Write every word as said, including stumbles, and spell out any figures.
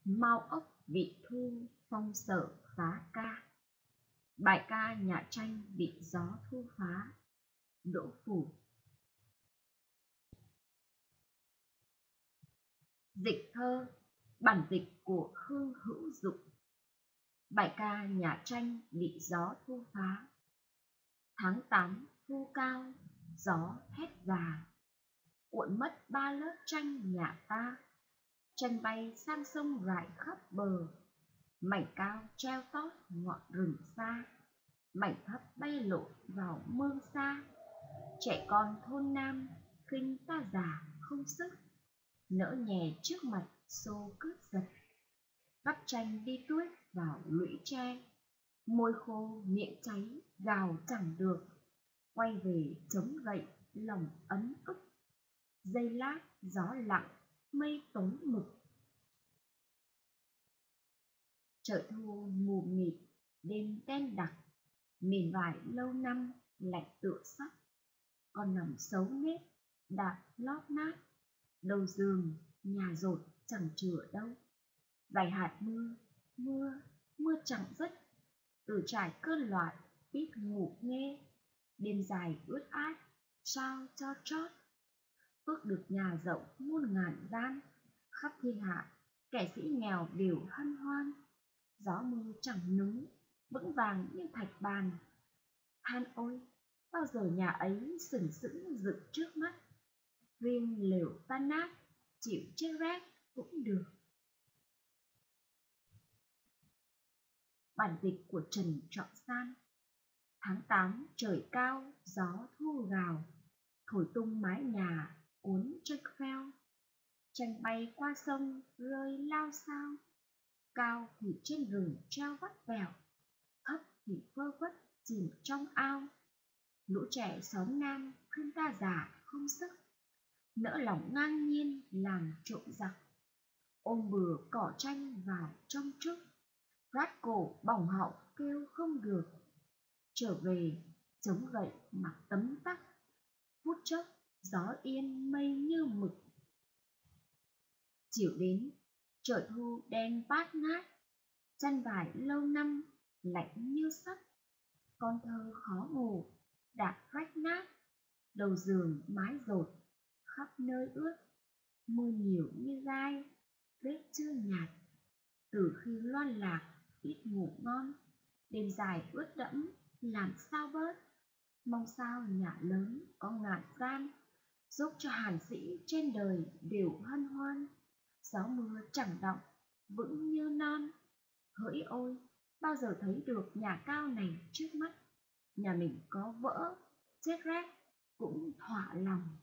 Mao ốc vị thu phong sở phá ca. Bài ca nhà tranh bị gió thu phá. Đỗ Phủ. Dịch thơ. Bản dịch của Khương Hữu Dụng. Bài ca nhà tranh bị gió thu phá. Tháng tám thu cao, gió hét già, cuộn mất ba lớp tranh nhà ta. Tranh bay sang sông rải khắp bờ, mảnh cao treo tót ngọn rừng xa, mảnh thấp bay lội vào mương xa. Trẻ con thôn nam khinh ta già không sức, nỡ nhè trước mặt xô cướp giật. Vắt tranh đi tuét vào lũy tre, môi khô miệng cháy gào chẳng được. Quay về chống gậy lòng ấm ức, giây lát gió lặng mây tối mực. Trời thu mù mịt đêm đen đặc, miền vải lâu năm lạnh tựa sắt. Con nằm xấu nết đạp lót nát, đầu giường nhà dột chẳng chừa đâu. Vài hạt mưa, mưa, mưa chẳng dứt, từ trải cơn loạn ít ngủ nghe. Đêm dài ướt át sao cho trót, ước được nhà rộng muôn ngàn gian. Khắp thiên hạ kẻ sĩ nghèo đều hân hoan, gió mưa chẳng núng vững vàng như thạch bàn. Than ôi, bao giờ nhà ấy sừng sững dựng trước mắt, riêng lều tan nát chịu chết rét cũng được. Bản dịch của Trần Trọng San. Tháng tám trời cao, gió thu gào, thổi tung mái nhà cuốn tranh pheo. Tranh bay qua sông rơi lao sao, cao thì trên rừng treo vắt vẻo, thấp thì vơ vất chìm trong ao. Lũ trẻ xóm nam khuyên ta già không sức, nỡ lòng ngang nhiên làm trộm giặc. Ôm bừa cỏ tranh vào trong trúc, rát cổ bỏng họng kêu không được. Trở về chống gậy mặc tấm tắc, phút chốc gió yên mây như mực. Chiều đến trời thu đen bát ngát, chăn vải lâu năm lạnh như sắt. Con thơ khó ngủ đạp rách nát, đầu giường mái dột khắp nơi ướt. Mưa nhiều như gai, vết chưa nhạt, từ khi loan lạc ít ngủ ngon. Đêm dài ướt đẫm làm sao bớt, mong sao nhà lớn có ngàn gian, giúp cho hàn sĩ trên đời đều hân hoan. Gió mưa chẳng động vững như non, hỡi ôi bao giờ thấy được nhà cao này trước mắt. Nhà mình có vỡ chết rét cũng thỏa lòng.